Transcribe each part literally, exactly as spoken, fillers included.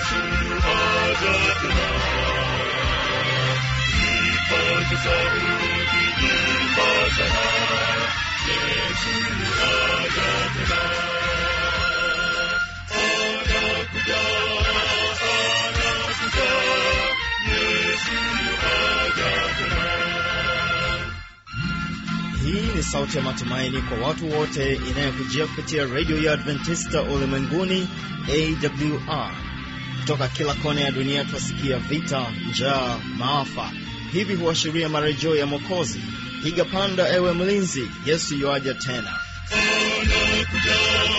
Yesu aja tena. Ipate sauti ipasana, Yesu aja tena. Anakuja, anakuja, Yesu aja tena. Hii ni sauti ya matumaini kwa watu wote inayokujia kupitia Radio ya Adventista Ulimwenguni A W R. Kutoka kila kona ya dunia twasikia vita, njaa, maafa. Hivi huashiria marejeo ya Mwokozi. Piga panda ewe mlinzi, Yesu yuaja tena. Anakuja,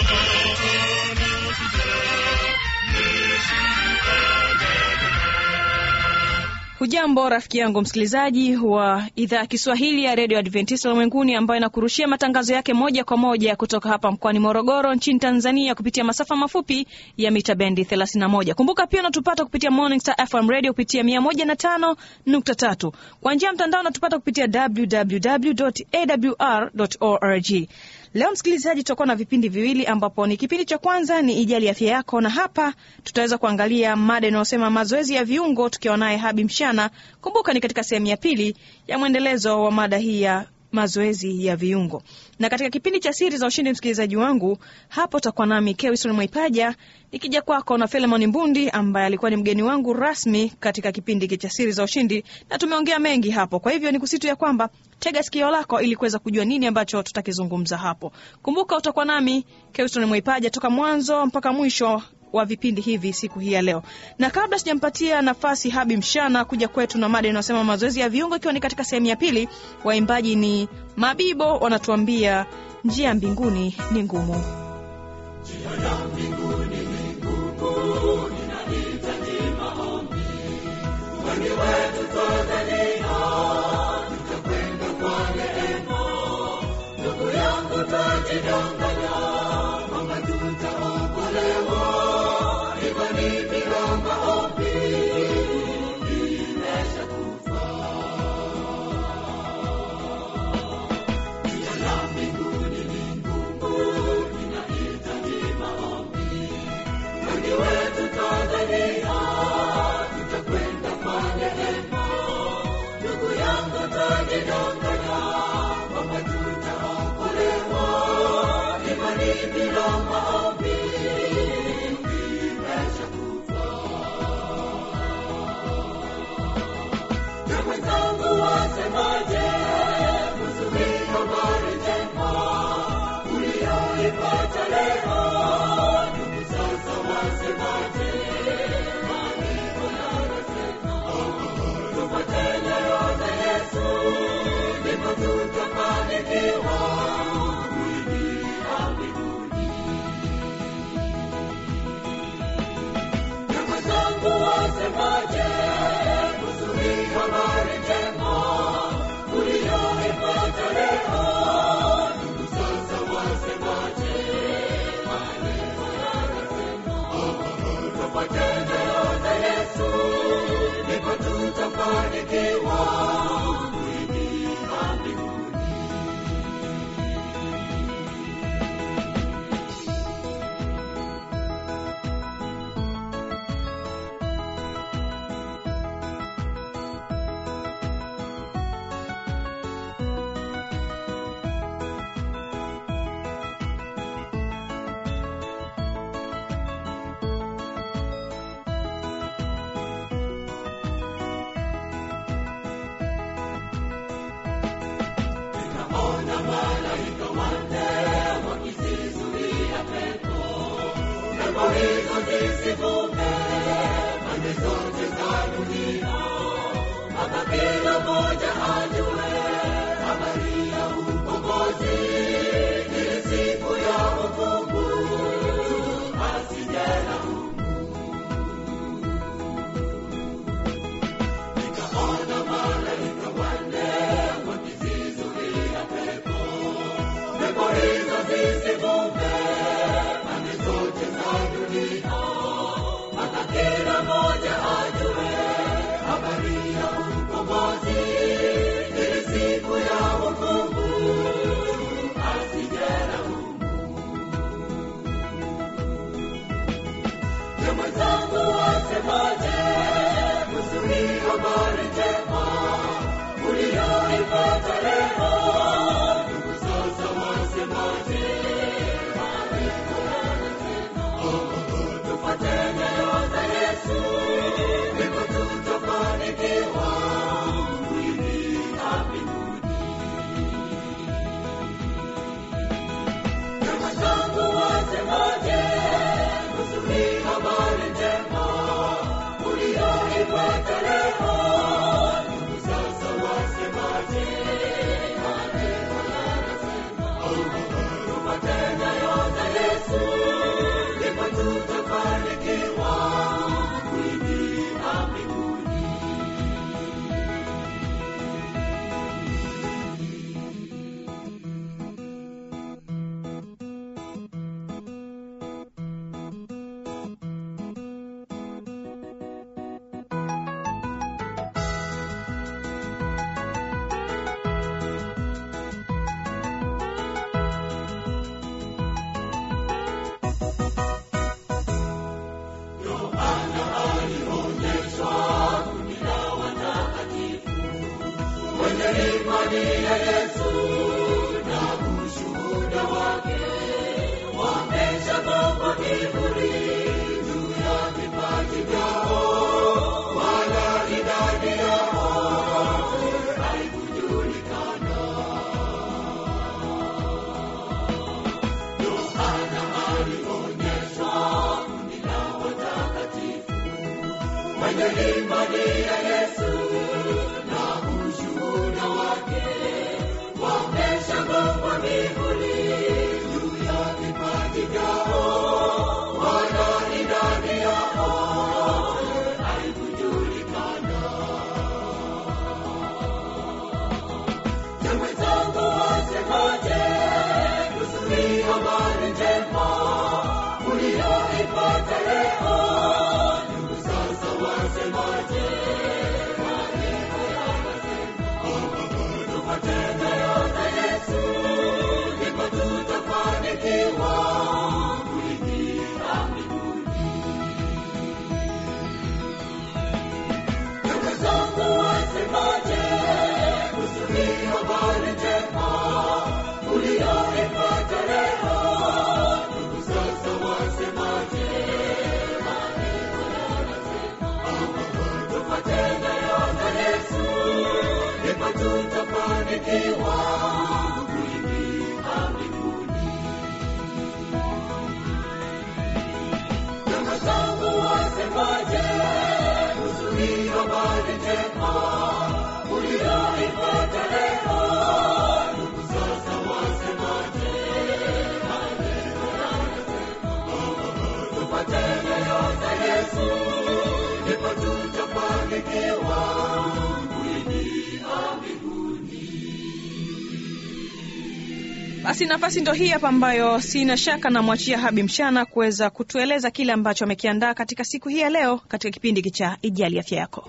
Hujambo rafiki yangu msikilizaji wa idhaa ya Kiswahili ya Radio Adventista Ulimwenguni, ambayo inakurushia matangazo yake moja kwa moja kutoka hapa mkoani Morogoro nchini Tanzania kupitia masafa mafupi ya mita bendi thelathini na moja. Kumbuka pia unatupata kupitia Morning Star F M Radio kupitia mia moja na tano nukta tatu. Kwa njia mtandao unatupata kupitia w w w dot a w r dot org. Leo msikilizaji, tutakuwa na vipindi viwili, ambapo ni kipindi cha kwanza ni Ijali Afya Yako, na hapa tutaweza kuangalia mada inayosema mazoezi ya viungo, tukiwa naye Habi Mshana. Kumbuka ni katika sehemu ya pili ya mwendelezo wa mada hii ya mazoezi ya viungo. Na katika kipindi cha siri za ushindi msikilizaji wangu, hapo tutakuwa nami Kewison Mwaipaja nikija kwako na Philemon Mbundi ambaye alikuwa ni mgeni wangu rasmi katika kipindi cha siri za ushindi, na tumeongea mengi hapo. Kwa hivyo ni kusitu ya kwamba tega sikio lako ili kuweza kujua nini ambacho tutakizungumza hapo. Kumbuka utakuwa nami Kewison Mwaipaja toka mwanzo mpaka mwisho wa vipindi hivi siku hii ya leo. Na kabla sijampatia nafasi Habi Mshana kuja kwetu na mada inayosema mazoezi ya viungo, ikiwa ni katika sehemu ya pili, waimbaji ni Mabibo wanatuambia njia mbinguni ni ngumu. njia ya mbinguni ni ngumu, inahitaji maombi. Wengi wetu twazania, tutakwenda kwa neema. Ndugu yangu twajidanganya, kwamba tutaokolewa. Imani bila maombi imeshakufa. Njia ya mbinguni ni ngumu, inahitaji maombi. Wengi wetu twazania, tutakwenda kwa neema. Ndugu yangu twajidanganya, kwamba tutaokolewa. Imani bila maombi imeshakufa. Na mwenzangu wasemaje kuhusu hii habari njema uliyoipata leo? Ndugu sasa wasemaje? Maandiko yanasema tupate neno za Yesu, ndipo tutafanikiwa kuingia mbinguni. Na mwenzangu wasemaje kuhusu hii habari njema uliyoipata leo? Ndugu sasa wasemaje? Maandiko yanasema tupate neno za Yesu, ndipo tutafanikiwa kuingia mbinguni. Ninaona malaika wanne wakizizuia pepo, pepo hizo zisivume pande zote za dunia, mpaka kila mmoja ajue habari ya ukombozi, ile siku ya wokovu asije laumu. Nikaona malaika wanne wakizizuia pepo, pepo hizo zisivume pande zote za dunia, mpaka kila ulioipata leo, ndugu sasa wasemaje? Maandiko yanasema tupate nyayo za Yesu, ndipo tutafanikiwa kuingia mbinguni. Imani ya Yesu na ushuhuda wake wameshabeba kiburi juu ya vipaji vyao, wala idadi yao haikujulikana. Yohana alionyeshwa kundi la watakatifu wenye imani ya Yesu na ushuhuda wake wameshabeba kiburi juu ya vipaji vyao, wala idadi yao haikujulikana. Je, mwenzangu wasemaje kuhusu hii habari njema ulioipata leo? Ndugu sasa wasemaje? Maandiko yanasema tupate nyayo za Yesu, ndipo tutafanikiwa kuingia mbinguni. Ndugu zangu wasemaje kuhusu hii habari njema ulioipata leo? Ndugu sasa wasemaje? Maandiko yanasema tupate nyayo za Yesu, ndipo tutafanikiwa kuingia mbinguni. Ndugu zangu wasemaje kuhusu hii habari njema ulioipata leo? Ndugu sasa wasemaje? Maandiko yanasema tupate nyayo za Yesu, ndipo tutafanikiwa kuingia mbinguni. Basi nafasi ndo hii hapa ambayo sina shaka na mwachia Habi Mshana kuweza kutueleza kile ambacho amekiandaa katika siku hii ya leo katika kipindi cha Ijali Afya Yako.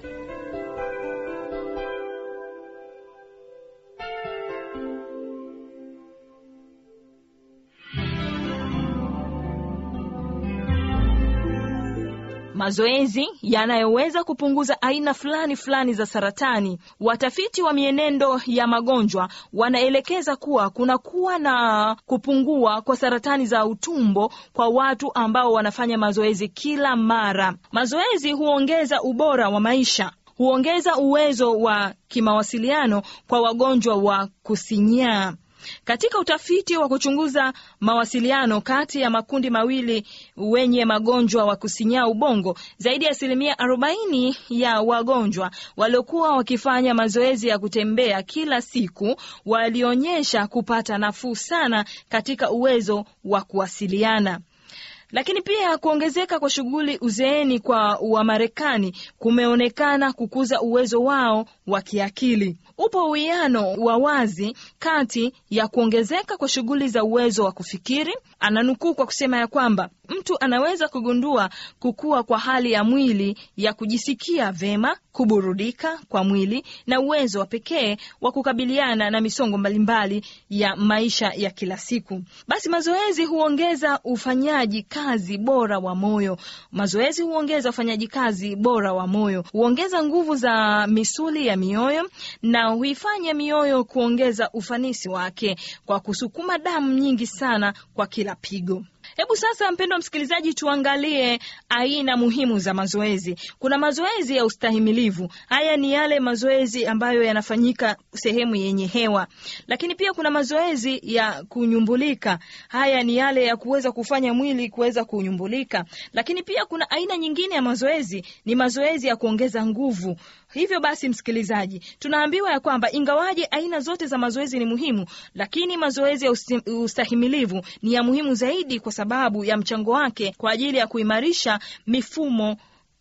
Mazoezi yanayoweza kupunguza aina fulani fulani za saratani. Watafiti wa mienendo ya magonjwa wanaelekeza kuwa kuna kuwa na kupungua kwa saratani za utumbo kwa watu ambao wanafanya mazoezi kila mara. Mazoezi huongeza ubora wa maisha, huongeza uwezo wa kimawasiliano kwa wagonjwa wa kusinyaa. Katika utafiti wa kuchunguza mawasiliano kati ya makundi mawili wenye magonjwa wa kusinyaa ubongo, zaidi ya asilimia arobaini ya wagonjwa waliokuwa wakifanya mazoezi ya kutembea kila siku walionyesha kupata nafuu sana katika uwezo wa kuwasiliana. Lakini pia kuongezeka kwa shughuli uzeeni kwa Wamarekani kumeonekana kukuza uwezo wao wa kiakili. Upo uwiano wa wazi kati ya kuongezeka kwa shughuli za uwezo wa kufikiri. Ananukuu kwa kusema ya kwamba mtu anaweza kugundua kukua kwa hali ya mwili ya kujisikia vema, kuburudika kwa mwili na uwezo wa pekee wa kukabiliana na misongo mbalimbali ya maisha ya kila siku. Basi mazoezi huongeza ufanyaji kazi bora wa moyo. Mazoezi huongeza ufanyaji kazi bora wa moyo, huongeza nguvu za misuli ya mioyo na huifanya mioyo kuongeza ufanisi wake kwa kusukuma damu nyingi sana kwa kila pigo. Hebu sasa mpendwa msikilizaji, tuangalie aina muhimu za mazoezi. Kuna mazoezi ya ustahimilivu. Haya ni yale mazoezi ambayo yanafanyika sehemu yenye hewa. Lakini pia kuna mazoezi ya kunyumbulika. Haya ni yale ya kuweza kufanya mwili kuweza kunyumbulika. Lakini pia kuna aina nyingine ya mazoezi, ni mazoezi ya kuongeza nguvu. Hivyo basi msikilizaji, tunaambiwa ya kwamba ingawaje aina zote za mazoezi ni muhimu, lakini mazoezi ya ustahimilivu ni ya muhimu zaidi kwa sababu ya mchango wake kwa ajili ya kuimarisha mifumo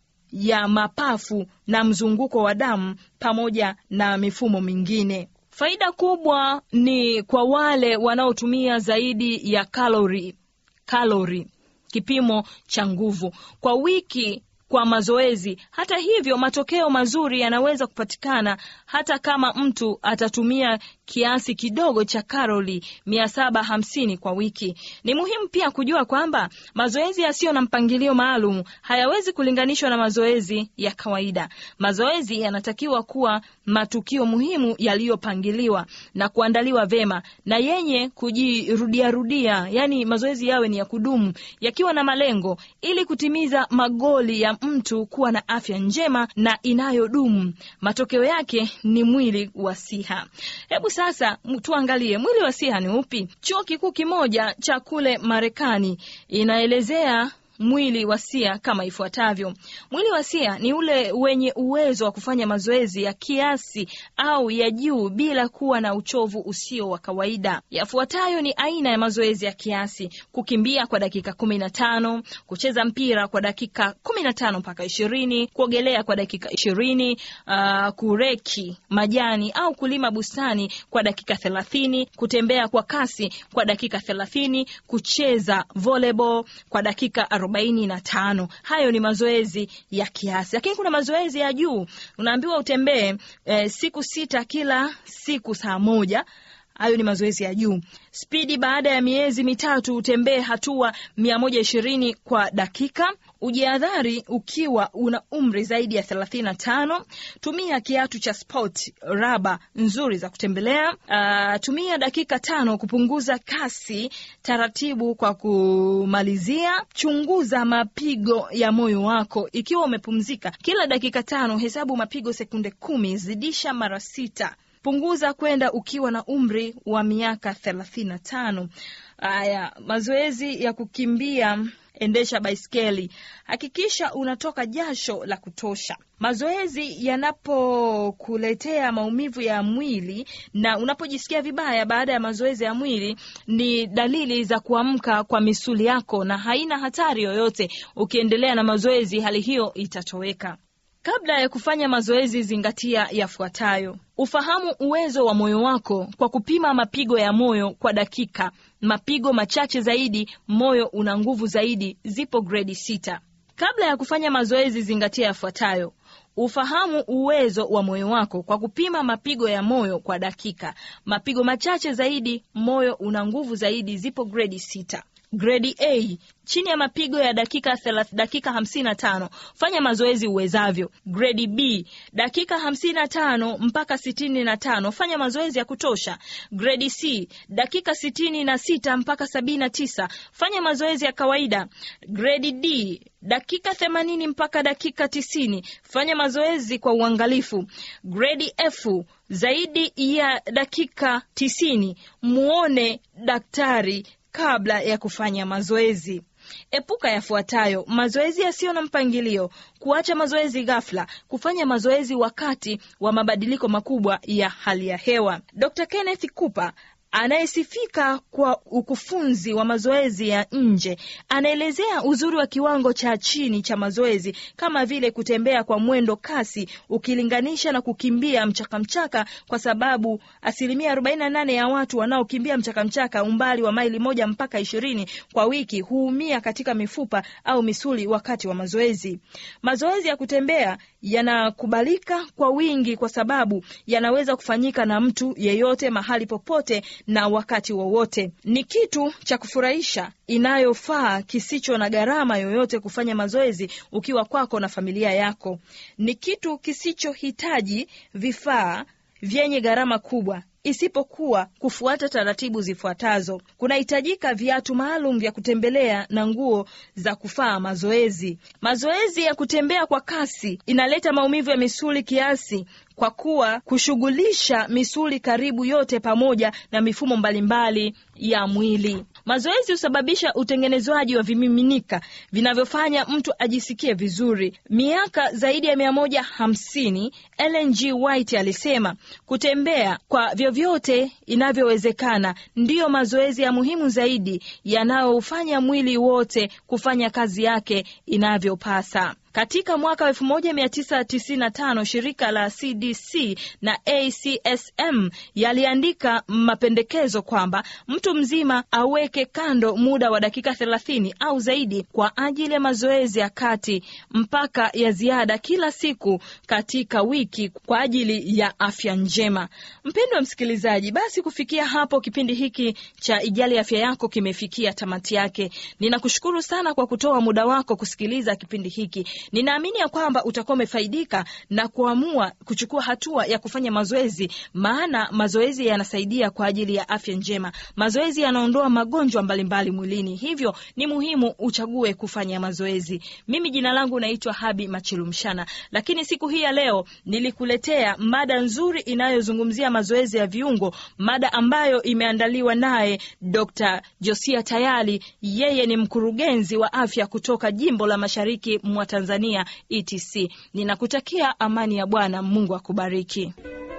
ya mapafu na mzunguko wa damu pamoja na mifumo mingine. Faida kubwa ni kwa wale wanaotumia zaidi ya kalori, kalori, kipimo cha nguvu kwa wiki kwa mazoezi. Hata hivyo, matokeo mazuri yanaweza kupatikana hata kama mtu atatumia kiasi kidogo cha kalori mia saba hamsini kwa wiki. Ni muhimu pia kujua kwamba mazoezi yasiyo na mpangilio maalum hayawezi kulinganishwa na mazoezi ya kawaida. Mazoezi yanatakiwa kuwa matukio muhimu yaliyopangiliwa na kuandaliwa vema na yenye kujirudia rudia, yani mazoezi yawe ni ya kudumu, yakiwa na malengo ili kutimiza magoli ya mtu kuwa na afya njema na inayodumu. Matokeo yake ni mwili wa siha. Hebu sasa tuangalie mwili wa siha ni upi. Chuo kikuu kimoja cha kule Marekani inaelezea mwili wa siha kama ifuatavyo. Mwili wa siha ni ule wenye uwezo wa kufanya mazoezi ya kiasi au ya juu bila kuwa na uchovu usio wa kawaida. Yafuatayo ni aina ya mazoezi ya kiasi: kukimbia kwa dakika kumi na tano, kucheza mpira kwa dakika kumi na tano mpaka ishirini, kuogelea kwa dakika ishirini, uh, kureki majani au kulima bustani kwa dakika thelathini, kutembea kwa kasi kwa dakika thelathini, kucheza volleyball kwa dakika arobaini na tano. Hayo ni mazoezi ya kiasi. Lakini kuna mazoezi ya juu. Unaambiwa utembee e, siku sita kila siku saa moja. Hayo ni mazoezi ya juu. Spidi baada ya miezi mitatu utembee hatua mia moja ishirini kwa dakika. Ujiadhari ukiwa una umri zaidi ya thelathini na tano. Tumia kiatu cha sport raba nzuri za kutembelea. Uh, tumia dakika tano kupunguza kasi taratibu kwa kumalizia. Chunguza mapigo ya moyo wako ikiwa umepumzika. Kila dakika tano hesabu mapigo sekunde kumi, zidisha mara sita. Punguza kwenda ukiwa na umri wa miaka thelathini na tano. Haya, mazoezi ya kukimbia, endesha baiskeli. Hakikisha unatoka jasho la kutosha. Mazoezi yanapokuletea maumivu ya mwili na unapojisikia vibaya baada ya mazoezi ya mwili ni dalili za kuamka kwa misuli yako na haina hatari yoyote. Ukiendelea na mazoezi, hali hiyo itatoweka. Kabla ya kufanya mazoezi, zingatia yafuatayo. Ufahamu uwezo wa moyo wako kwa kupima mapigo ya moyo kwa dakika. Mapigo machache zaidi, moyo una nguvu zaidi, zipo gredi sita. Kabla ya kufanya mazoezi, zingatia yafuatayo. Ufahamu uwezo wa moyo wako kwa kupima mapigo ya moyo kwa dakika. Mapigo machache zaidi, moyo una nguvu zaidi, zipo gredi sita. Grade A, chini ya mapigo ya dakika thelathini, dakika hamsini na tano, fanya mazoezi uwezavyo. Grade B, dakika hamsini na tano mpaka sitini na tano, fanya mazoezi ya kutosha. Grade C, dakika sitini na sita mpaka sabini na tisa, fanya mazoezi ya kawaida. Grade D, dakika themanini mpaka dakika tisini, fanya mazoezi kwa uangalifu. Grade F, zaidi ya dakika tisini, muone daktari kabla ya kufanya mazoezi. Epuka yafuatayo: mazoezi yasiyo na mpangilio, kuacha mazoezi ghafla, kufanya mazoezi wakati wa mabadiliko makubwa ya hali ya hewa. Doctor Kenneth Cooper, anayesifika kwa ukufunzi wa mazoezi ya nje, anaelezea uzuri wa kiwango cha chini cha mazoezi kama vile kutembea kwa mwendo kasi ukilinganisha na kukimbia mchakamchaka, kwa sababu asilimia arobaini na nane ya watu wanaokimbia mchakamchaka umbali wa maili moja mpaka ishirini kwa wiki huumia katika mifupa au misuli wakati wa mazoezi. Mazoezi ya kutembea yanakubalika kwa wingi kwa sababu yanaweza kufanyika na mtu yeyote mahali popote na wakati wowote. Ni kitu cha kufurahisha, inayofaa, kisicho na gharama yoyote kufanya mazoezi ukiwa kwako na familia yako. Ni kitu kisichohitaji vifaa vyenye gharama kubwa, isipokuwa kufuata taratibu zifuatazo. Kunahitajika viatu maalum vya kutembelea na nguo za kufaa mazoezi. Mazoezi ya kutembea kwa kasi inaleta maumivu ya misuli kiasi, kwa kuwa kushughulisha misuli karibu yote pamoja na mifumo mbalimbali ya mwili. Mazoezi husababisha utengenezwaji wa vimiminika vinavyofanya mtu ajisikie vizuri. Miaka zaidi ya mia moja hamsini, Ellen G. White alisema, kutembea kwa vyovyote inavyowezekana ndiyo mazoezi ya muhimu zaidi yanayofanya mwili wote kufanya kazi yake inavyopasa. Katika mwaka elfu moja mia tisa tisini na tano, shirika la C D C na A C S M yaliandika mapendekezo kwamba mtu mzima aweke kando muda wa dakika thelathini au zaidi kwa ajili ya mazoezi ya kati mpaka ya ziada kila siku katika wiki kwa ajili ya afya njema. Mpendwa msikilizaji, basi kufikia hapo kipindi hiki cha Ijali Afya Yako kimefikia tamati yake. Ninakushukuru sana kwa kutoa muda wako kusikiliza kipindi hiki. Ninaamini ya kwamba utakuwa umefaidika na kuamua kuchukua hatua ya kufanya mazoezi, maana mazoezi yanasaidia kwa ajili ya afya njema. Mazoezi yanaondoa magonjwa mbalimbali mwilini, hivyo ni muhimu uchague kufanya mazoezi. Mimi jina langu naitwa Habi Machilumshana, lakini siku hii ya leo nilikuletea mada nzuri inayozungumzia mazoezi ya viungo, mada ambayo imeandaliwa naye Doctor Josia Tayali. Yeye ni mkurugenzi wa afya kutoka Jimbo la Mashariki mwa Tanzania E T C. Ninakutakia amani ya Bwana. Mungu akubariki.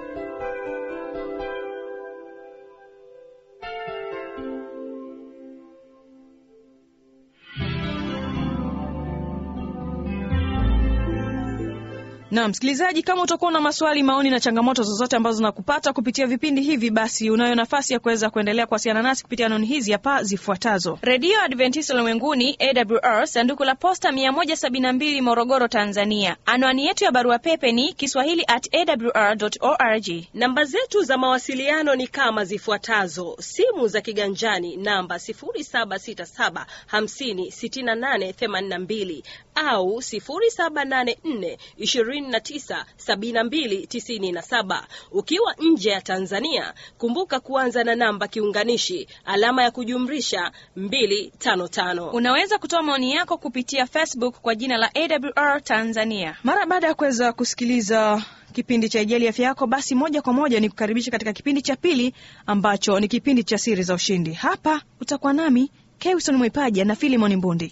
Na msikilizaji, kama utakuwa na maswali, maoni na changamoto zozote ambazo nakupata kupitia vipindi hivi, basi unayo nafasi ya kuweza kuendelea kuwasiliana nasi kupitia anwani hizi hapa zifuatazo: Radio Adventista Ulimwenguni A W R, sanduku la posta mia moja sabini na mbili, Morogoro, Tanzania. Anwani yetu ya barua pepe ni kiswahili at a w r dot org. Namba zetu za mawasiliano ni kama zifuatazo: simu za kiganjani namba sifuri saba sita saba hamsini sitini na nane themanini na mbili au sifuri saba nane nne ishirini na tisa sabini na mbili tisini na saba. Ukiwa nje ya Tanzania, kumbuka kuanza na namba kiunganishi alama ya kujumlisha mbili tano tano. Unaweza kutoa maoni yako kupitia Facebook kwa jina la A W R Tanzania. Mara baada ya kuweza kusikiliza kipindi cha Ijali Afya Yako, basi moja kwa moja ni kukaribisha katika kipindi cha pili ambacho ni kipindi cha Siri za Ushindi. Hapa utakuwa nami Kewson Mwipaja na Filimon Mbundi.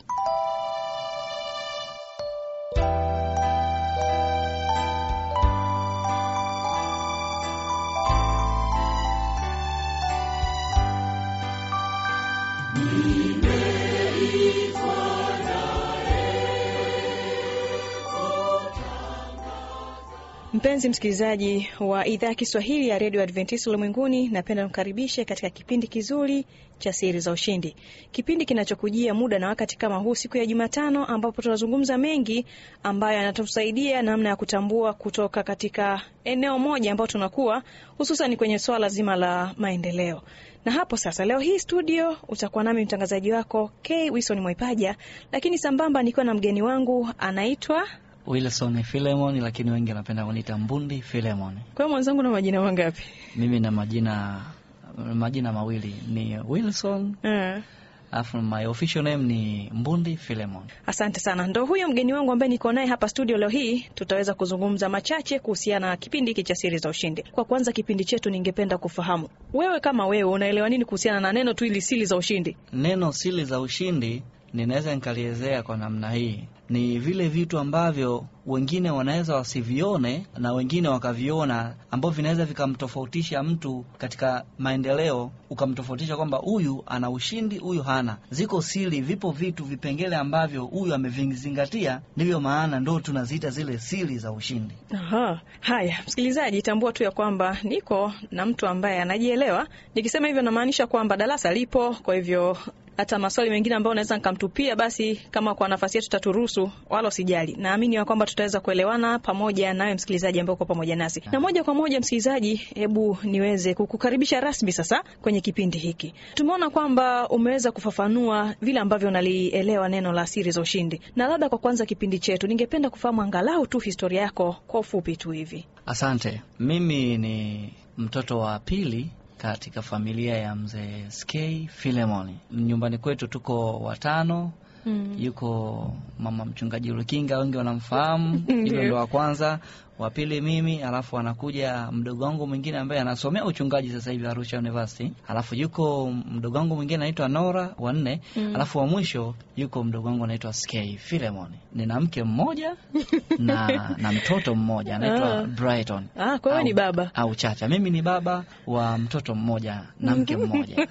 Mpenzi msikilizaji wa idhaa ya Kiswahili ya Radio Adventista Ulimwenguni, napenda kukaribisha katika kipindi kizuri cha Siri za Ushindi. Kipindi kinachokujia muda na wakati kama huu siku ya Jumatano, ambapo tunazungumza mengi ambayo yanatusaidia namna ya kutambua kutoka katika eneo moja ambao tunakuwa, hususan kwenye swala zima la maendeleo. Na hapo sasa leo hii studio utakuwa nami mtangazaji wako K. Wilson Mwipaja, lakini sambamba niko na mgeni wangu anaitwa Wilson Filemon, lakini wengi wanapenda kuniita Mbundi Filemon. Kwa mwanzangu na majina mangapi? Mimi na majina majina mawili, ni Wilson. Eh. Afu my official name ni Mbundi Filemon. Asante sana. Ndio huyo mgeni wangu ambaye niko naye hapa studio leo hii. Tutaweza kuzungumza machache kuhusiana na kipindi hiki cha Siri za Ushindi. Kwa kwanza kipindi chetu, ningependa kufahamu wewe kama wewe unaelewa nini kuhusiana na neno tu hili Siri za Ushindi? Neno Siri za Ushindi ninaweza nikalielezea kwa namna hii: ni vile vitu ambavyo wengine wanaweza wasivione na wengine wakaviona, ambavyo vinaweza vikamtofautisha mtu katika maendeleo, ukamtofautisha kwamba huyu ana ushindi, huyu hana. Ziko siri, vipo vitu, vipengele ambavyo huyu amevizingatia, ndivyo maana ndo tunaziita zile siri za ushindi. Aha. Haya, msikilizaji, tambua tu ya kwamba niko na mtu ambaye anajielewa. Nikisema hivyo namaanisha kwamba darasa lipo, kwa hivyo hata maswali mengine ambayo unaweza nikamtupia, basi kama kwa nafasi yetu taturuhusu, wala usijali. Naamini ya kwamba tutaweza kuelewana pamoja nawe msikilizaji ambaye uko pamoja nasi. Na moja kwa moja msikilizaji, hebu niweze kukukaribisha rasmi sasa kwenye kipindi hiki. Tumeona kwamba umeweza kufafanua vile ambavyo unalielewa neno la Siri za Ushindi. Na labda kwa kwanza kipindi chetu, ningependa kufahamu angalau tu historia yako kwa ufupi tu hivi. Asante. Mimi ni mtoto wa pili katika familia ya mzee Skei Filemoni. Nyumbani kwetu tuko watano. Mm. Yuko mama mchungaji Lukinga, wengi wanamfahamu. Hilo ndo wa kwanza. Wa pili mimi, alafu anakuja mdogo wangu mwingine ambaye anasomea uchungaji sasa hivi Arusha University. Alafu yuko mdogo wangu mwingine anaitwa Nora, wa nne. Mm. Alafu wa mwisho yuko mdogo wangu anaitwa Skei Filemoni. Nina mke mmoja na na mtoto mmoja anaitwa Brighton. Ah, kwa hiyo ni baba au Chacha. Mimi ni baba wa mtoto mmoja na mke mmoja.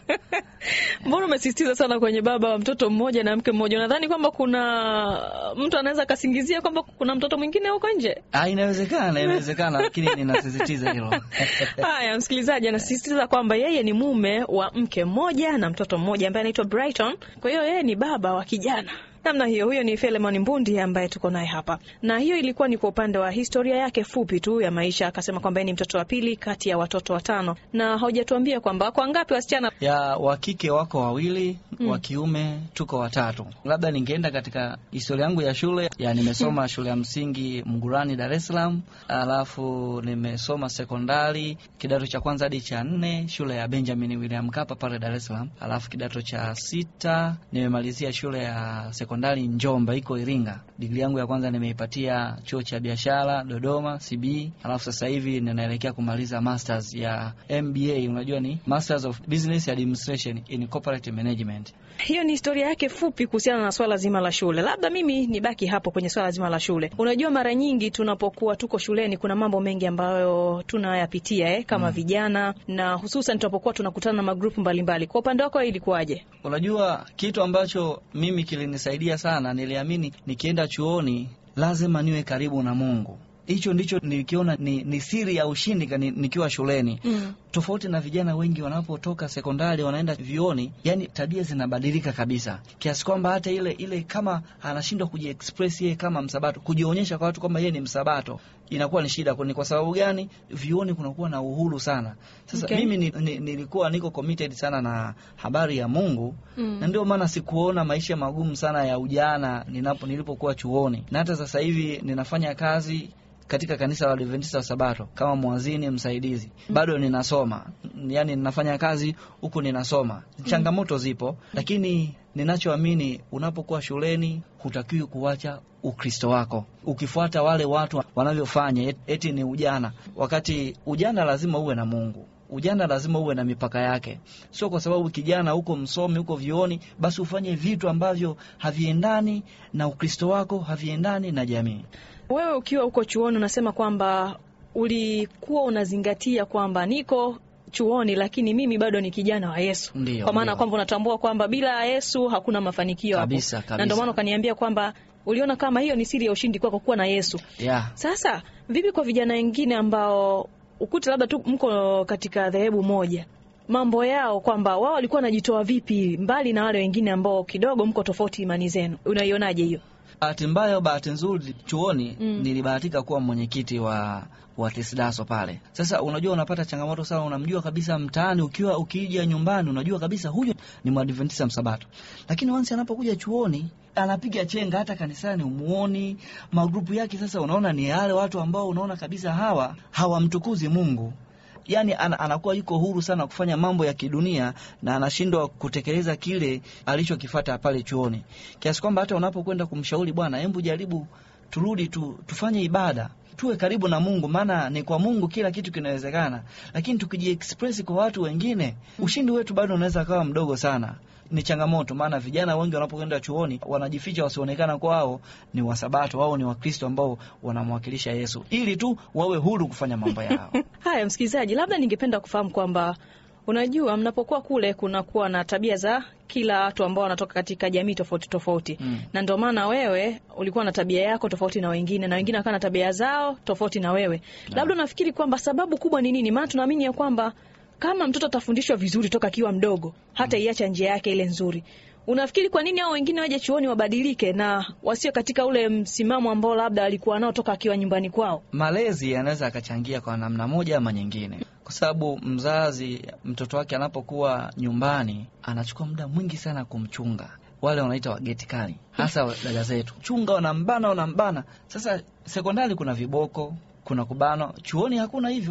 Mbona umesisitiza sana kwenye baba wa mtoto mmoja na mke mmoja? Unadhani kwamba kuna mtu anaweza kasingizia kwamba kuna mtoto mwingine huko nje? Ah, inawezekana, inawezekana lakini ninasisitiza hilo. Haya, msikilizaji anasisitiza kwamba yeye ni mume wa mke mmoja na mtoto mmoja ambaye anaitwa Brighton. Kwa hiyo yeye ni baba wa kijana. Namna hiyo, huyo ni Filemoni Mbundi ambaye tuko naye hapa. Na hiyo ilikuwa ni kwa upande wa historia yake fupi tu ya maisha. Akasema kwamba yeye ni mtoto wa pili kati ya watoto watano. Na hujatuambia kwamba kwa ngapi wasichana? Ya wa kike wako wawili, mm. wa kiume tuko watatu. Labda ningeenda katika historia yangu ya shule. Ya nimesoma mm. shule ya msingi Mgurani Dar es Salaam, alafu nimesoma sekondari kidato cha kwanza hadi cha nne shule ya Benjamin William Mkapa pale Dar es Salaam. Alafu kidato cha sita nimemalizia shule ya sekondari Njomba iko Iringa. Degree yangu ya kwanza nimeipatia chuo cha biashara Dodoma C B. Alafu sasa hivi ninaelekea kumaliza masters ya M B A, unajua ni Masters of Business Administration in Corporate Management. Hiyo ni historia yake fupi kuhusiana na swala zima la shule. Labda mimi nibaki hapo kwenye swala zima la shule. Unajua mara nyingi tunapokuwa tuko shuleni kuna mambo mengi ambayo tunayapitia eh kama mm. vijana, na hususan tunapokuwa tunakutana na magrupu mbalimbali. Kwa upande wako ilikuwaje? Unajua kitu ambacho mimi kilinisaidia sana, niliamini nikienda chuoni lazima niwe karibu na Mungu. Hicho ndicho nilikiona ni, ni siri ya ushindi ni, nikiwa shuleni. Mm. Tofauti na vijana wengi wanapotoka sekondari wanaenda vioni, yani tabia zinabadilika kabisa. Kiasi kwamba hata ile ile kama anashindwa kujiexpress yeye kama msabato, kujionyesha kwa watu kama yeye ni msabato, inakuwa ni shida. Kwa kwa sababu gani? Vioni kunakuwa na uhuru sana. Sasa okay. mimi ni, ni, nilikuwa niko committed sana na habari ya Mungu. Mm. Na ndio maana sikuona maisha magumu sana ya ujana ninapo nilipokuwa chuoni. Na hata sasa hivi ninafanya kazi katika kanisa la Adventista wa Sabato kama mwazini msaidizi. Bado ninasoma. Yaani ninafanya kazi huku ninasoma. Changamoto zipo, lakini ninachoamini unapokuwa shuleni hutakiwi kuacha Ukristo wako. Ukifuata wale watu wanavyofanya eti ni ujana. Wakati ujana lazima uwe na Mungu. Ujana lazima uwe na mipaka yake. Sio kwa sababu kijana huko msomi huko vioni basi ufanye vitu ambavyo haviendani na Ukristo wako, haviendani na jamii. Wewe ukiwa uko chuoni unasema kwamba ulikuwa unazingatia kwamba niko chuoni lakini mimi bado ni kijana wa Yesu. Ndiyo, kwa maana kwamba unatambua kwamba bila Yesu hakuna mafanikio hapo. Kabisa, kabisa. Na ndio maana ukaniambia kwamba uliona kama hiyo ni siri ya ushindi kwako kuwa na Yesu. Yeah. Sasa vipi kwa vijana wengine ambao ukuta labda tu mko katika dhehebu moja? Mambo yao kwamba wao walikuwa wanajitoa vipi mbali na wale wengine ambao kidogo mko tofauti imani zenu? Unaionaje hiyo? Bahati mbaya bahati nzuri chuoni mm. nilibahatika kuwa mwenyekiti wa wa Tesdaso pale. Sasa unajua unapata changamoto sana, unamjua kabisa mtaani, ukiwa ukija nyumbani unajua kabisa huyu ni Mwadventista msabato. Lakini once anapokuja chuoni anapiga chenga, hata kanisani umuoni, magrupu yake sasa unaona ni wale watu ambao unaona kabisa hawa hawamtukuzi Mungu. Yani an, anakuwa yuko huru sana kufanya mambo ya kidunia na anashindwa kutekeleza kile alichokifuata pale chuoni. Kiasi kwamba hata unapokwenda kumshauri, bwana hebu jaribu turudi tu tufanye ibada, tuwe karibu na Mungu, maana ni kwa Mungu kila kitu kinawezekana. Lakini tukijiexpress kwa watu wengine, ushindi wetu bado unaweza kawa mdogo sana. Ni changamoto, maana vijana wengi wanapokwenda chuoni wanajificha wasionekana kwao ni wasabato, wao ni Wakristo ambao wanamwakilisha Yesu, ili tu wawe huru kufanya mambo yao. Haya msikilizaji, labda ningependa kufahamu kwamba unajua mnapokuwa kule kuna kuwa na tabia za kila watu ambao wanatoka katika jamii tofauti tofauti. Mm. Na ndio maana wewe ulikuwa na tabia yako tofauti na wengine na wengine wakawa na tabia zao tofauti na wewe. No. Labda unafikiri kwamba sababu kubwa ni nini? Maana tunaamini ya kwamba kama mtoto atafundishwa vizuri toka akiwa mdogo, hata iacha njia yake ile nzuri. Unafikiri kwa nini hao wengine waje chuoni wabadilike na wasio katika ule msimamo ambao labda alikuwa nao toka akiwa nyumbani kwao? Malezi yanaweza akachangia kwa namna moja ama nyingine. Kwa sababu mzazi mtoto wake anapokuwa nyumbani anachukua muda mwingi sana kumchunga. Wale wanaita wageti kali, hasa dada zetu. Chunga, wanambana wanambana. Sasa sekondari kuna viboko, kuna kubano. Chuoni hakuna hivyo.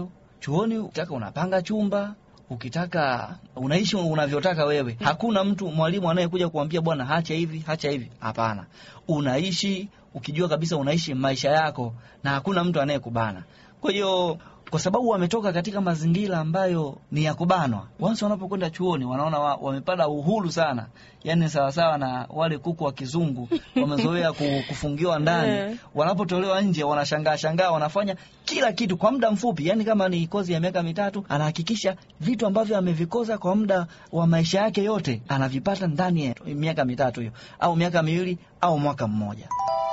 Chuoni ukitaka unapanga chumba, ukitaka unaishi unavyotaka wewe. Hakuna mtu mwalimu anayekuja kuambia bwana hacha hivi, hacha hivi. Hapana. Unaishi ukijua kabisa unaishi maisha yako na hakuna mtu anayekubana. Kwa hiyo kwa sababu wametoka katika mazingira ambayo ni ya kubanwa, once wanapokwenda chuoni wanaona wa, wamepata uhuru sana. Yaani sawa sawa na wale kuku wa kizungu wamezoea kufungiwa ndani. Wanapotolewa nje wanashangaa shangaa, wanafanya kila kitu kwa muda mfupi. Yaani kama ni kozi ya miaka mitatu, anahakikisha vitu ambavyo amevikoza kwa muda wa maisha yake yote anavipata ndani ya miaka mitatu hiyo, au miaka miwili au mwaka mmoja.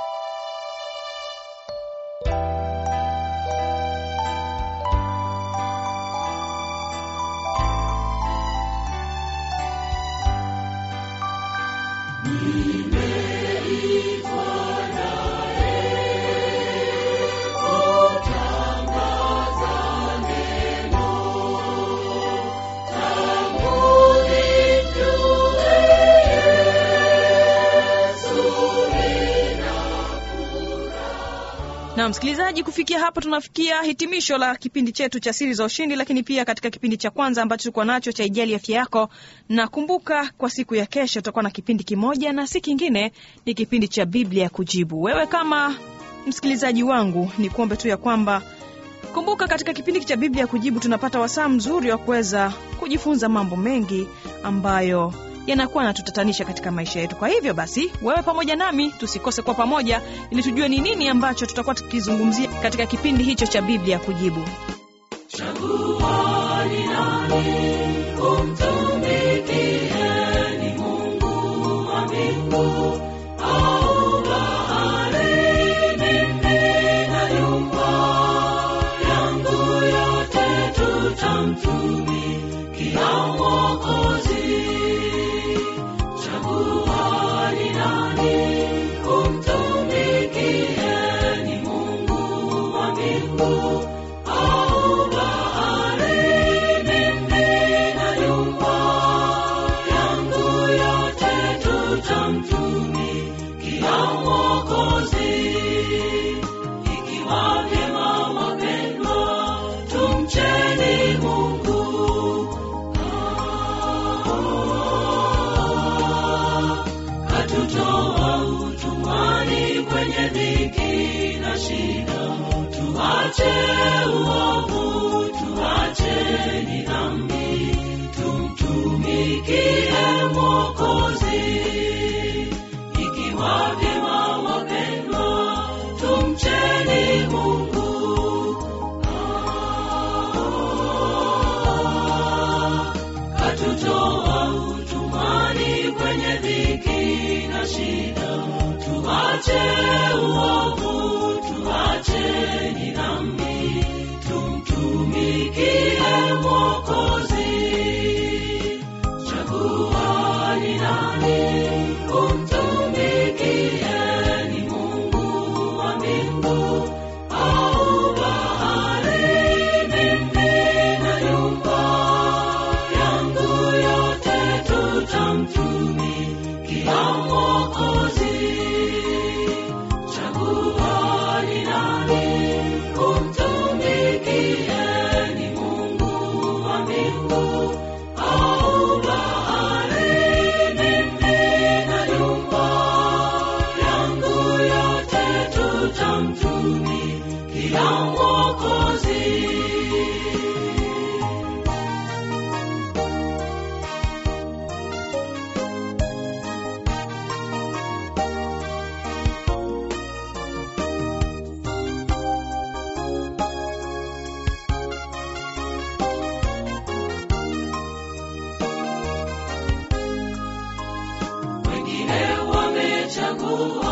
Na msikilizaji, kufikia hapa tunafikia hitimisho la kipindi chetu cha Siri za Ushindi, lakini pia katika kipindi cha kwanza ambacho tulikuwa nacho cha Ijali Afya Yako. Na kumbuka kwa siku ya kesho tutakuwa na kipindi kimoja, na si kingine ni kipindi cha Biblia Kujibu. Wewe kama msikilizaji wangu, ni kuombe tu ya kwamba kumbuka katika kipindi cha Biblia Kujibu tunapata wasaa mzuri wa kuweza kujifunza mambo mengi ambayo yanakuwa yanatutatanisha katika maisha yetu. Kwa hivyo basi, wewe pamoja nami tusikose kwa pamoja ili tujue ni nini ambacho tutakuwa tukizungumzia katika kipindi hicho cha Biblia Kujibu. Chagua ni nani umtumikie, ni Mungu wa mbingu au bahari? Mimi na nyumba yangu yote tutamtumikia Mwokozi. Tuache uovu, tuache ni dhambi, tumtumikie Mwokozi. Ikiwa vyema wapendwa, tumcheni Mungu. Katutoa utumwani kwenye dhiki na shida, tuache uovu, tuache ni dhambi, tumtumikie Mwokozi. Chagua ni nani umtumikie, ni Mungu wa mbingu au bahari? Mimi na nyumba yangu yote tutamtumikia Mwokozi. Wengine wamechagua